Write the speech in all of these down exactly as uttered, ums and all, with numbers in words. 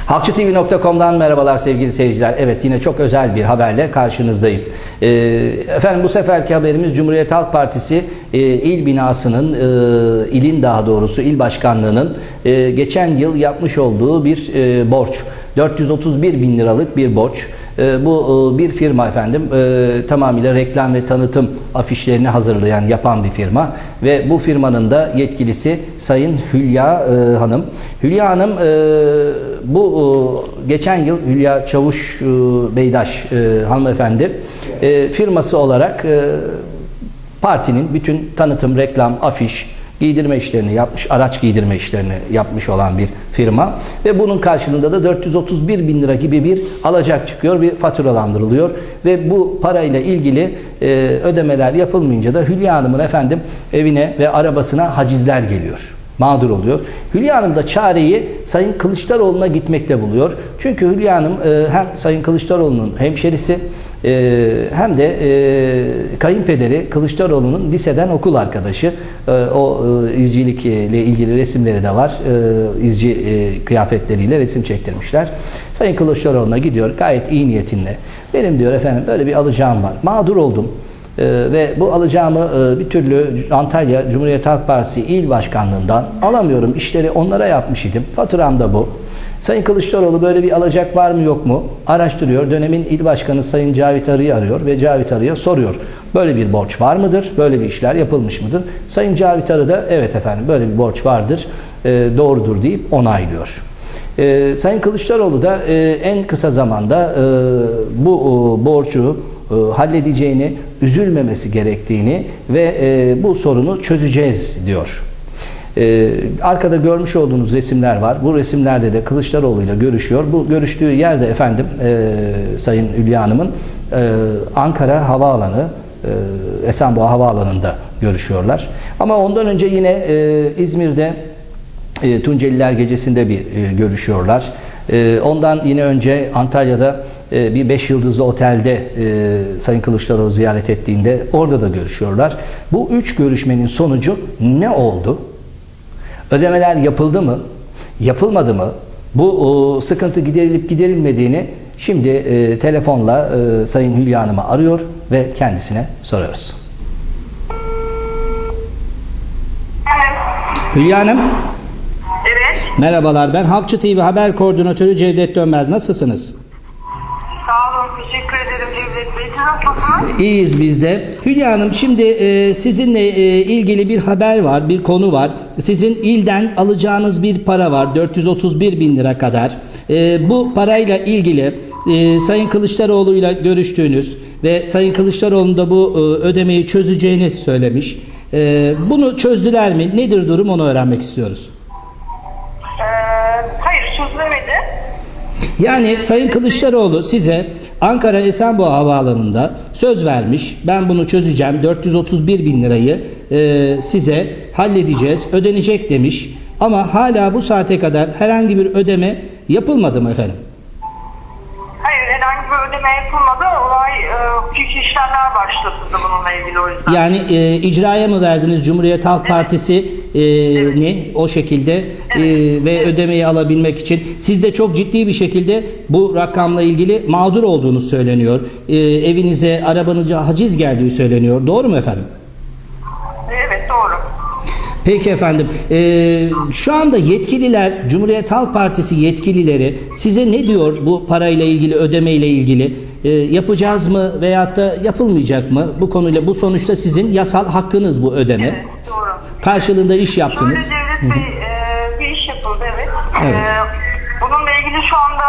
Halkçı T V nokta com'dan merhabalar sevgili seyirciler. Evet, yine çok özel bir haberle karşınızdayız. Ee, efendim bu seferki haberimiz Cumhuriyet Halk Partisi e, il binasının, e, ilin daha doğrusu il başkanlığının e, geçen yıl yapmış olduğu bir e, borç. dört yüz otuz bir bin liralık bir borç. E, bu e, bir firma efendim e, tamamıyla reklam ve tanıtım afişlerini hazırlayan, yapan bir firma ve bu firmanın da yetkilisi Sayın Hülya e, Hanım. Hülya Hanım e, bu e, geçen yıl Hülya Çavuş e, Beydaş e, hanımefendi e, firması olarak e, partinin bütün tanıtım, reklam, afiş, giydirme işlerini yapmış, araç giydirme işlerini yapmış olan bir firma ve bunun karşılığında da dört yüz otuz bir bin lira gibi bir alacak çıkıyor, bir faturalandırılıyor ve bu parayla ilgili e, ödemeler yapılmayınca da Hülya Hanım'ın efendim evine ve arabasına hacizler geliyor. Mağdur oluyor. Hülya Hanım da çareyi Sayın Kılıçdaroğlu'na gitmekte buluyor. Çünkü Hülya Hanım e, hem Sayın Kılıçdaroğlu'nun hemşerisi e, hem de e, kayınpederi Kılıçdaroğlu'nun liseden okul arkadaşı. E, o e, izcilikle ilgili resimleri de var. E, izci e, kıyafetleriyle resim çektirmişler. Sayın Kılıçdaroğlu'na gidiyor gayet iyi niyetinle. Benim diyor efendim böyle bir alacağım var. Mağdur oldum. Ee, ve bu alacağımı e, bir türlü Antalya Cumhuriyet Halk Partisi İl Başkanlığından alamıyorum. İşleri onlara yapmış idim. Faturam da bu. Sayın Kılıçdaroğlu böyle bir alacak var mı yok mu? Araştırıyor. Dönemin İl Başkanı Sayın Cavit Arı'yı arıyor ve Cavit Arı'ya soruyor. Böyle bir borç var mıdır? Böyle bir işler yapılmış mıdır? Sayın Cavit Arı da evet efendim böyle bir borç vardır. E, doğrudur deyip onaylıyor. E, Sayın Kılıçdaroğlu da e, en kısa zamanda e, bu e, borcu e, halledeceğini, üzülmemesi gerektiğini ve e, bu sorunu çözeceğiz diyor. E, arkada görmüş olduğunuz resimler var. Bu resimlerde de Kılıçdaroğlu ile görüşüyor. Bu görüştüğü yerde efendim e, Sayın Hülya Hanım'ın e, Ankara Havaalanı, e, Esenboğa Havaalanı'nda görüşüyorlar. Ama ondan önce yine e, İzmir'de e, Tunceliler Gecesi'nde bir e, görüşüyorlar. E, ondan yine önce Antalya'da bir beş yıldızlı otelde e, Sayın Kılıçdaroğlu ziyaret ettiğinde orada da görüşüyorlar. Bu üç görüşmenin sonucu ne oldu? Ödemeler yapıldı mı? Yapılmadı mı? Bu o, sıkıntı giderilip giderilmediğini şimdi e, telefonla e, Sayın Hülya Hanım'ı arıyor ve kendisine soruyoruz. Evet. Hülya Hanım. Evet. Merhabalar, ben Halkçı T V Haber Koordinatörü Cevdet Dönmez. Nasılsınız? Sağ olun, teşekkür ederim Cevdet Bey. Nasılsınız? İyiyiz biz de. Hülya Hanım, şimdi e, sizinle e, ilgili bir haber var, bir konu var. Sizin ilden alacağınız bir para var, dört yüz otuz bir bin lira kadar. E, bu parayla ilgili e, Sayın Kılıçdaroğlu ile görüştüğünüz ve Sayın Kılıçdaroğlu da bu e, ödemeyi çözeceğini söylemiş. E, bunu çözdüler mi? Nedir durum, onu öğrenmek istiyoruz. Ee, hayır, çözülemedi. Yani Sayın Kılıçdaroğlu size Ankara Esenboğa Havaalanı'nda söz vermiş. Ben bunu çözeceğim. dört yüz otuz bir bin lirayı e, size halledeceğiz, ödenecek demiş. Ama hala bu saate kadar herhangi bir ödeme yapılmadı mı efendim? Hayır, herhangi bir ödeme yapılmadı. Olay e, hukuki işlemler başlatıldı bununla ilgili o yüzden. Yani e, icraya mı verdiniz Cumhuriyet Halk evet. Partisi e, evet. ni o şekilde evet. e, ve evet. ödemeyi alabilmek için? Siz de çok ciddi bir şekilde bu rakamla ilgili mağdur olduğunuz söyleniyor. E, evinize, arabanıza haciz geldiği söyleniyor. Doğru mu efendim? Evet, doğru. Peki efendim, e, şu anda yetkililer, Cumhuriyet Halk Partisi yetkilileri size ne diyor bu parayla ilgili, ödemeyle ilgili? E, yapacağız mı veyahut da yapılmayacak mı? Bu konuyla, bu sonuçta sizin yasal hakkınız bu ödeme. Evet, doğru. Karşılığında iş yaptınız. Şöyle Cevdet Bey, e, bir iş yapıldı, evet. Evet. E, bununla ilgili şu anda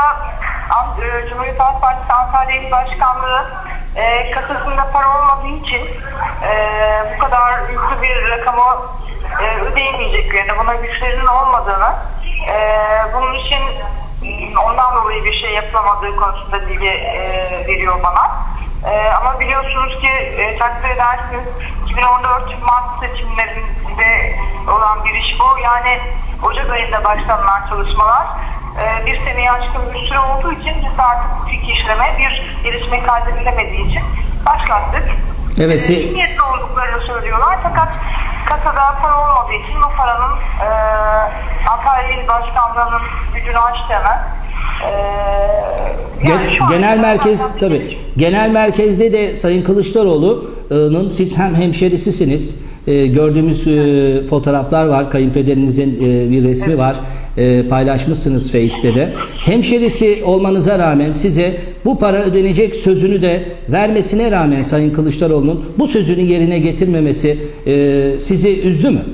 e, Cumhuriyet Halk Partisi Antalya İl Başkanlığı e, kasasında para olmadığı için e, bu kadar yüklü bir rakamı e, ödeyemeyecek, yani buna güçlerinin olmadığını, e, bunun için ondan dolayı bir şey yapılamadığı konusunda bilgi e, veriyor bana. E, ama biliyorsunuz ki e, takdir edersiniz iki bin on dört Mart seçimlerinde olan bir iş bu. Yani Ocak ayında başlanılan çalışmalar e, bir seneye aşkın bir süre olduğu için biz artık hukuki işleme bir gelişme kaydedilemediği için başlattık. Evet. E, niyetli olduklarını söylüyorlar fakat kasada para olmadığı için bu paranın e, Antalya İl Başkanlığı'nın gücünü aştığını Ee, yani Gen- şu an genel merkez zaten tabii. bir- Genel merkezde de Sayın Kılıçdaroğlu'nun siz hem hemşerisisiniz. E, gördüğümüz e, fotoğraflar var. Kayınpederinizin e, bir resmi var. E, paylaşmışsınız Face'te de. Hemşerisi olmanıza rağmen size bu para ödenecek sözünü de vermesine rağmen Sayın Kılıçdaroğlu'nun bu sözünü yerine getirmemesi e, sizi üzdü mü?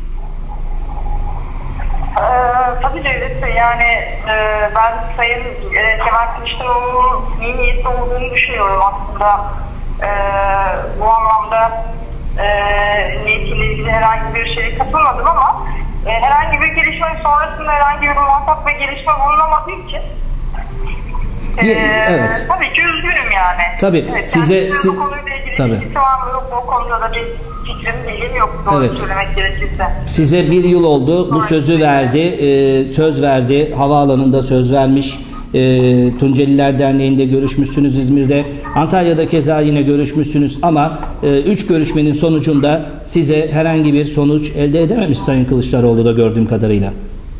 Ee, tabii Cevdet Bey, yani e, ben Sayın e, Kemal Kılıçdaroğlu'nun iyi niyetli olduğunu düşünüyorum aslında. E, bu anlamda e, niyetiyle ilgili herhangi bir şeye katılmadım ama e, herhangi bir gelişme sonrasında herhangi bir muhatap ve gelişme bulunamadığı için e, Ye- evet. tabii ki üzgünüm yani. Tabii, Evet, size- yani siz- bu konuyla ilgili tabii. bir fikri var mı yok mu, o konuda da bir fikrim, bilgim yok doğru Evet. söylemek gerekirse. Size bir yıl oldu. Bu sözü verdi. E, söz verdi. Havaalanında söz vermiş. E, Tunceliler Derneği'nde görüşmüşsünüz İzmir'de. Antalya'da keza yine görüşmüşsünüz ama e, üç görüşmenin sonucunda size herhangi bir sonuç elde edememiş Sayın Kılıçdaroğlu da gördüğüm kadarıyla.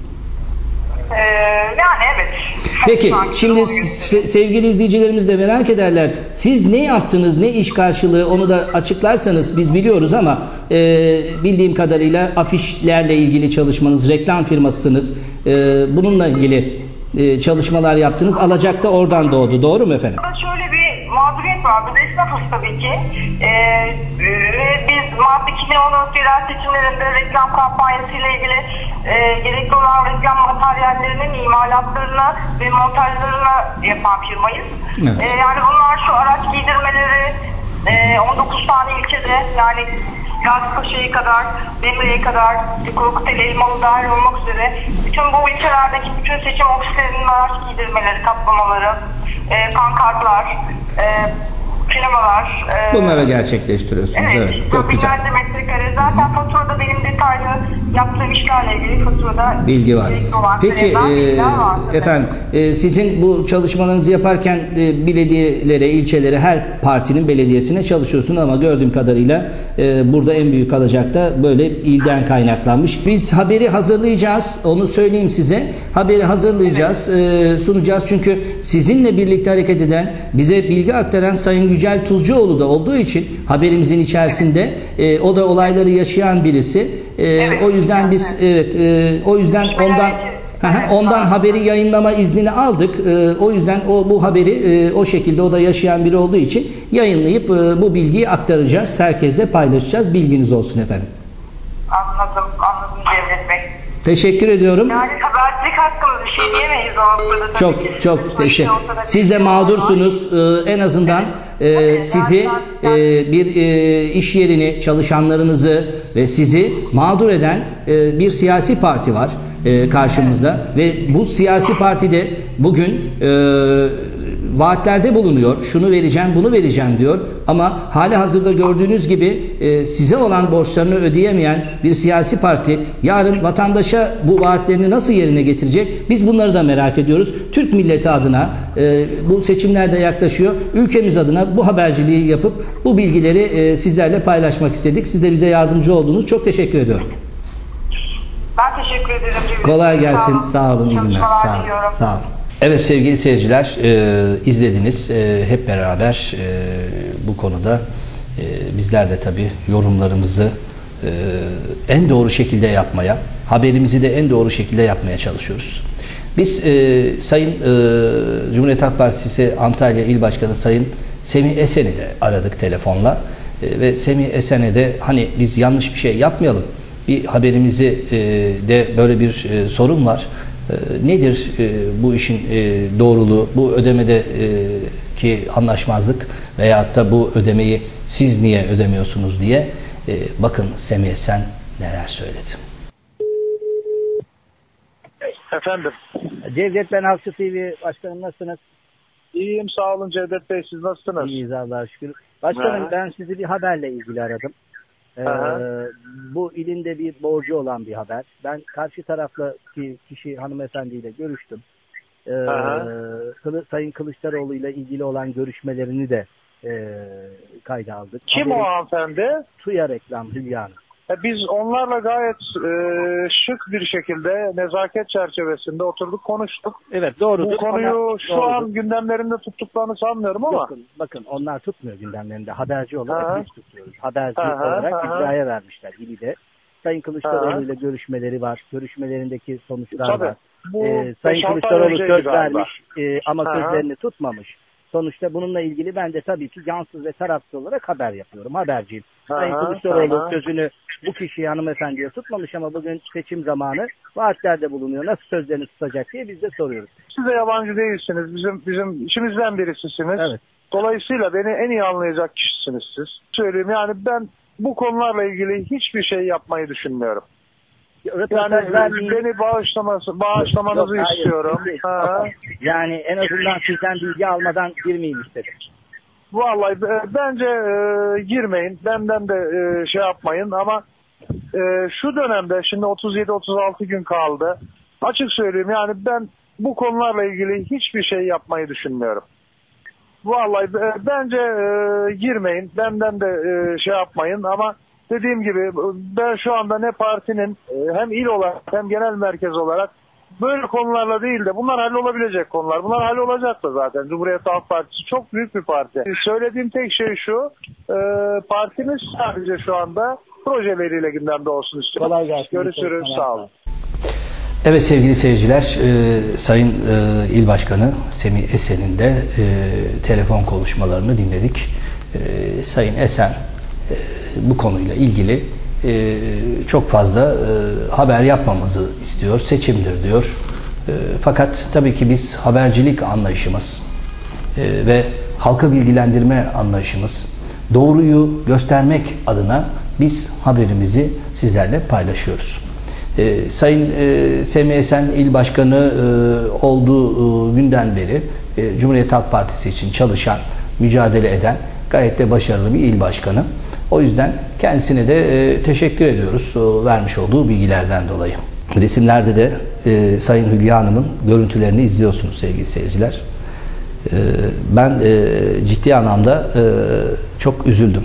Ee, yani evet. Peki Sanki şimdi doğru se- sevgili izleyicilerimiz de merak ederler. Siz ne yaptınız, ne iş karşılığı onu da açıklarsanız biz biliyoruz ama e, bildiğim kadarıyla afişlerle ilgili çalışmanız, reklam firmasısınız. E, bununla ilgili e, çalışmalar yaptınız. Alacak da oradan doğdu. Doğru mu efendim? Burada şöyle bir mağduriyet var. Biz esnafız tabii ki. Ee, ve biz Mart iki bin on dört yerel seçimlerinde reklam kampanyasıyla ilgili e, gerekli olan reklam materyallerinin imalatlarını ve montajlarını yapan firmayız. Evet. Ee, yani bunlar şu araç giydirmeleri e, on dokuz tane ilçede, yani Gazipaşa'ya kadar, Demre'ye kadar, Korkuteli, Elmalı dahil olmak üzere bütün bu ilçelerdeki bütün seçim ofislerinin araç giydirmeleri, kaplamaları, e, pankartlar, e, sinemalar. E, Bunları gerçekleştiriyorsunuz. evet, Evet, çok güzel. binlerce metrekare. Zaten faturada benim detaylı yaptığım işlerle ilgili faturada Bilgi var. gerekli olan Peki talebler, e, bilgiler var tabii. efendim e, sizin bu çalışmalarınızı yaparken e, belediyelere, ilçelere, her partinin belediyesine çalışıyorsunuz ama gördüğüm kadarıyla e, burada en büyük alacak da böyle ilden kaynaklanmış. Biz haberi hazırlayacağız. Onu söyleyeyim size. Haberi hazırlayacağız, e, sunacağız. Çünkü sizinle birlikte hareket eden, bize bilgi aktaran Sayın Yücel Tuzcuoğlu da olduğu için haberimizin içerisinde e, o da olayları yaşayan birisi. E, Evet. o yüzden biz evet e, o yüzden ondan Aha, ondan haberi yayınlama iznini aldık. E, o yüzden o bu haberi e, o şekilde o da yaşayan biri olduğu için yayınlayıp e, bu bilgiyi aktaracağız. Herkesle paylaşacağız. Bilginiz olsun efendim. Anladım, anladım Cevdet Bey. Teşekkür ediyorum. Yani habercilik hakkında bir şey diyemeyiz o noktada tabii Çok ki. çok Bu teşekkür. ortada bir Siz de şey mağdursunuz. Ee, en azından e, Evet, sizi zaten- e, bir e, iş yerini, çalışanlarınızı ve sizi mağdur eden e, bir siyasi parti var e, karşımızda ve bu siyasi partide bugün e, vaatlerde bulunuyor. Şunu vereceğim, bunu vereceğim diyor. Ama hali hazırda gördüğünüz gibi e, size olan borçlarını ödeyemeyen bir siyasi parti yarın vatandaşa bu vaatlerini nasıl yerine getirecek? Biz bunları da merak ediyoruz. Türk milleti adına e, bu seçimler de yaklaşıyor. Ülkemiz adına bu haberciliği yapıp bu bilgileri e, sizlerle paylaşmak istedik. Siz de bize yardımcı oldunuz. Çok teşekkür ediyorum. Ben teşekkür ederim. Cevdet. Kolay gelsin. Sağ olun. İyi günler. Çalışmalar Sağ olun. diliyorum. Sağ olun. Evet sevgili seyirciler, e, izlediniz. E, hep beraber e, bu konuda e, bizler de tabii yorumlarımızı e, en doğru şekilde yapmaya, haberimizi de en doğru şekilde yapmaya çalışıyoruz. Biz e, Sayın e, Cumhuriyet Halk Partisi Antalya İl Başkanı Sayın Semih Esen'i de aradık telefonla e, ve Semih Esen'e de hani biz yanlış bir şey yapmayalım, bir haberimizi e, de böyle bir e, sorun var. E, nedir e, bu işin e, doğruluğu, bu ödemede e, ki anlaşmazlık veyahut da bu ödemeyi siz niye ödemiyorsunuz diye e, bakın Semih Esen neler söyledi. Efendim. Cevdet, ben Halkçı T V Başkanım, nasılsınız? İyiyim, sağ olun Cevdet Bey, siz nasılsınız? İyiyiz Allah'a şükür. Başkanım, Aha. ben sizi bir haberle ilgili aradım. Ee, bu ilinde bir borcu olan bir haber. Ben karşı taraftaki kişi hanımefendiyle görüştüm. Ee, Kılı, Sayın Kılıçdaroğlu ile ilgili olan görüşmelerini de e, kayda aldık. Kim Haberi, o hanımefendi? Tuya Reklam Hülya Hanım. Biz onlarla gayet e, şık bir şekilde nezaket çerçevesinde oturduk, konuştuk. Evet, doğrudur. Bu konuyu Onlar, şu doğrudur. an gündemlerinde tuttuklarını sanmıyorum ama. Bakın, bakın onlar tutmuyor gündemlerinde. Haberci olarak Aha. biz tutuyoruz. Haberci Aha, olarak aha. icraya vermişler İLİ'de. Sayın Kılıçdaroğlu ile görüşmeleri var. Görüşmelerindeki sonuçlar Tabii. var. Bu Ee, Sayın beş altı ay Kılıçdaroğlu önceydi söz galiba. vermiş e, ama Aha. sözlerini tutmamış. Sonuçta bununla ilgili ben de tabii ki cansız ve tarafsız olarak haber yapıyorum. Haberciyim. Aha, Sayın Kılıçdaroğlu aha. sözünü bu kişiye hanımefendiye tutmamış ama bugün seçim zamanı vaatlerde bulunuyor. Nasıl sözlerini tutacak diye biz de soruyoruz. Siz de yabancı değilsiniz. Bizim bizim işimizden birisisiniz. Evet. Dolayısıyla beni en iyi anlayacak kişisiniz siz. Söyleyeyim yani ben bu konularla ilgili hiçbir şey yapmayı düşünmüyorum. Yani Röportaj vermeyin. beni bağışlaması, bağışlamanızı Yok, hayır, istiyorum. değil. Ha. Yani en azından sizden bilgi almadan girmeyeyim istedim. Vallahi e, bence e, girmeyin. Benden de e, şey yapmayın ama e, şu dönemde şimdi otuz yedi otuz altı gün kaldı. Açık söyleyeyim yani ben bu konularla ilgili hiçbir şey yapmayı düşünmüyorum. Vallahi e, bence e, girmeyin. Benden de e, şey yapmayın ama dediğim gibi ben şu anda ne partinin e, hem il olarak hem genel merkez olarak böyle konularla değil de bunlar hallolabilecek konular. Bunlar hallolacak da zaten. Cumhuriyet Halk Partisi çok büyük bir parti. Söylediğim tek şey şu, e, partimiz sadece şu anda projeleriyle gündemde olsun istiyorum. Kolay gelsin. Görüşürüz, sağ olun. Evet sevgili seyirciler, e, Sayın e, İl Başkanı Semih Esen'in de e, telefon konuşmalarını dinledik. E, Sayın Esen e, bu konuyla ilgili e, çok fazla e, haber yapmamızı istiyor, seçimdir diyor. E, fakat tabii ki biz habercilik anlayışımız e, ve halkı bilgilendirme anlayışımız, doğruyu göstermek adına biz haberimizi sizlerle paylaşıyoruz. Ee, Sayın e, Semih Esen İl Başkanı e, olduğu e, günden beri e, Cumhuriyet Halk Partisi için çalışan, mücadele eden gayet de başarılı bir il başkanı. O yüzden kendisine de e, teşekkür ediyoruz o vermiş olduğu bilgilerden dolayı. Resimlerde de e, Sayın Hülya Hanım'ın görüntülerini izliyorsunuz sevgili seyirciler. E, ben e, ciddi anlamda e, çok üzüldüm.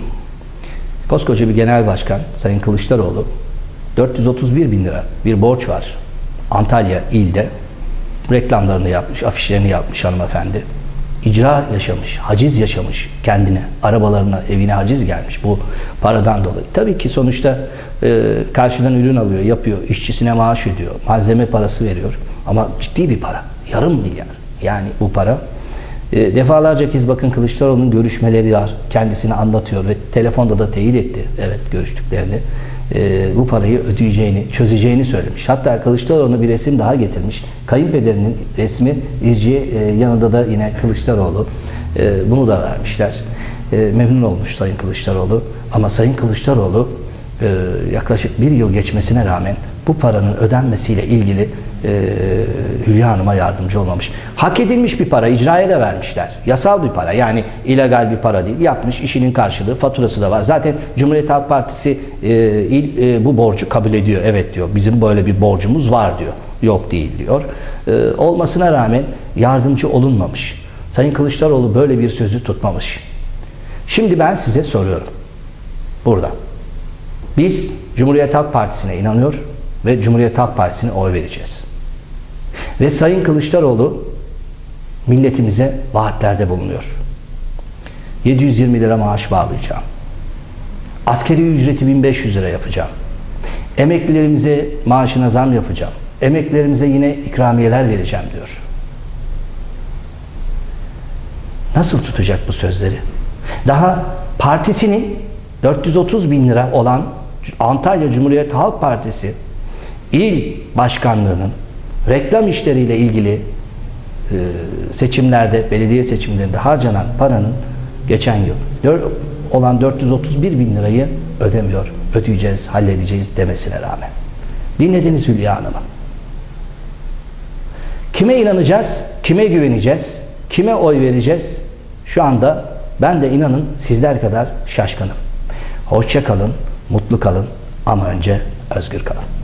Koskoca bir genel başkan Sayın Kılıçdaroğlu dört yüz otuz bir bin lira bir borç var. Antalya ilde reklamlarını yapmış, afişlerini yapmış hanımefendi. İcra yaşamış, haciz yaşamış kendine, arabalarına, evine haciz gelmiş bu paradan dolayı. Tabii ki sonuçta e, karşıdan ürün alıyor, yapıyor, işçisine maaş ödüyor, malzeme parası veriyor. Ama ciddi bir para, yarım milyar. Yani bu para. E, defalarca kez bakın Kılıçdaroğlu'nun görüşmeleri var, kendisini anlatıyor ve telefonda da teyit etti, evet görüştüklerini. E, bu parayı ödeyeceğini, çözeceğini söylemiş. Hatta Kılıçdaroğlu'na bir resim daha getirmiş. Kayınpederinin resmi izci, e, yanında da yine Kılıçdaroğlu. E, bunu da vermişler. E, memnun olmuş Sayın Kılıçdaroğlu. Ama Sayın Kılıçdaroğlu e, yaklaşık bir yıl geçmesine rağmen bu paranın ödenmesiyle ilgili e, Hülya Hanım'a yardımcı olmamış. Hak edilmiş bir para, icraya da vermişler. Yasal bir para, yani illegal bir para değil. Yapmış, işinin karşılığı, faturası da var. Zaten Cumhuriyet Halk Partisi e, il, e, bu borcu kabul ediyor. Evet diyor, bizim böyle bir borcumuz var diyor. Yok değil diyor. E, olmasına rağmen yardımcı olunmamış. Sayın Kılıçdaroğlu böyle bir sözü tutmamış. Şimdi ben size soruyorum. Burada. Biz Cumhuriyet Halk Partisi'ne inanıyor ve Cumhuriyet Halk Partisi'ne oy vereceğiz. Ve Sayın Kılıçdaroğlu milletimize vaatlerde bulunuyor. yedi yüz yirmi lira maaş bağlayacağım. Askeri ücreti bin beş yüz lira yapacağım. Emeklilerimize maaşına zam yapacağım. Emeklilerimize yine ikramiyeler vereceğim diyor. Nasıl tutacak bu sözleri? Daha partisinin dört yüz otuz bin lira olan Antalya Cumhuriyet Halk Partisi il başkanlığının reklam işleriyle ilgili e, seçimlerde, belediye seçimlerinde harcanan paranın geçen yıl olan dört yüz otuz bir bin lirayı ödemiyor. Ödeyeceğiz, halledeceğiz demesine rağmen. Dinlediniz Hülya Hanım'ı. Kime inanacağız? Kime güveneceğiz? Kime oy vereceğiz? Şu anda ben de inanın sizler kadar şaşkınım. Hoşça kalın, mutlu kalın ama önce özgür kalın.